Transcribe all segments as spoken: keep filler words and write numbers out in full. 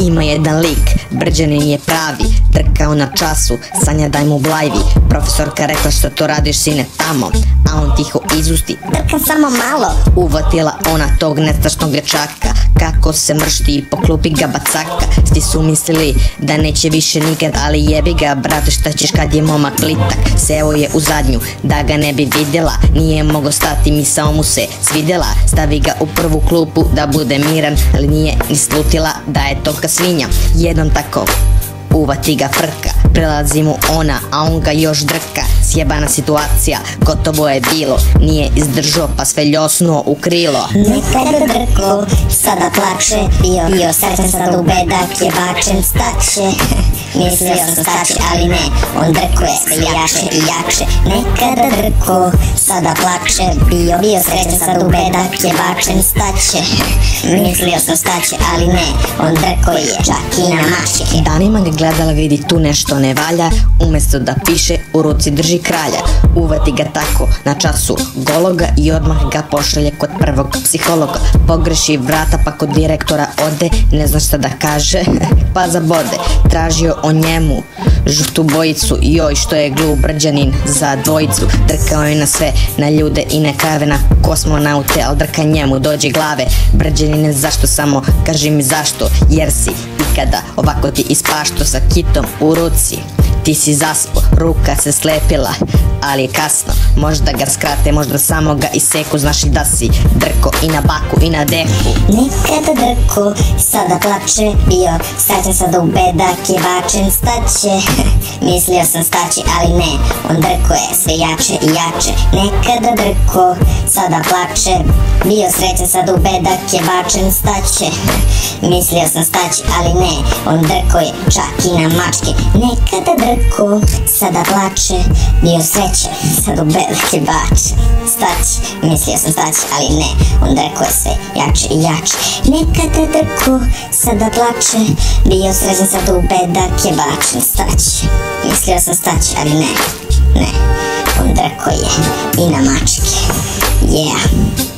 Ima jedan lik, Brđanin je pravi, trkao na času, Sanja daj mu blajvi. Profesorka rekla što to radiš sine tamo, a on tiho izusti, trkam samo malo. Uvatila ona tog nestašnog dječaka, kako se mršti i po klupi ga bacaka. Svi su mislili da neće više nikad, ali jebi ga brate, šta ćeš kad je momak litak. Seo je u zadnju da ga ne bi vidjela, nije mogo stati, misao mu se svidjela. Stavi ga u prvu klupu da bude miran, ali nije ni slutila da je to ka svinja. Jednom tako uvati ga frka, prelazi mu ona, a on ga još drka. Sjebana situacija, gotovo je bilo, nije izdržao pa sve ljosnuo u krilo. Nekada drko, sada plače, bio, bio srećan sad u bedak je bačen, staće. Mislio sam staće, ali ne, on drkuje sve jače i jače. Nekada drko, sada plače, bio, bio srećan sad u bedak je bačen, staće. Mislio sam staće, ali ne, on drkuje čak i na mačke. Danima ga gledala, vidi tu nešto ne valja, umjesto da piše u ruci drži kralja. Uvati ga tako na času gologa i odmah ga pošalje kod prvog psihologa. Pogreši vrata pa kod direktora ode, ne zna šta da kaže pa zabode. Tražio o njemu žutu bojicu, joj što je glup Brđanin za dvojicu. Drkao je na sve, na ljude i na krave, na kosmonaute, al drka njemu dođe glave. Brđanine zašto, samo kaži mi zašto, jer si ikada ovako ti ispašto sa kitom u ruci. Ti si zaspo, ruka se slepila, ali je kasno, možda ga skrate, možda samo ga iseku. Znaš li da si drko i na baku i na deku. Nekada drko, sada plače, bio srećan sad u bedak je bačen, staće. Mislio sam staće, ali ne, on drkuje sve jače i jače. Nekada drko, sada plače, bio srećan sad u bedak je bačen, staće. Mislio sam staće, ali ne, on drkuje čak i na mačke. Nekada drko, sada plače, bio srećan sad u bedak je bačen, staće. Mislio sam staće, ali ne, on drkuje sve jače i jače. Nekada drko, sada plače, bio srećan sad u bedak je bačen, staće. Mislio sam staće, ali ne, ne, on drkuje i na mačke. Yeah,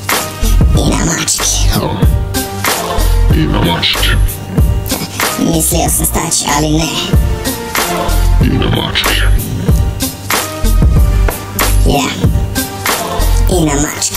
i na mačke. I na mačke. Mislio sam staće, ali ne, I na mačke. yeah, i na mačke.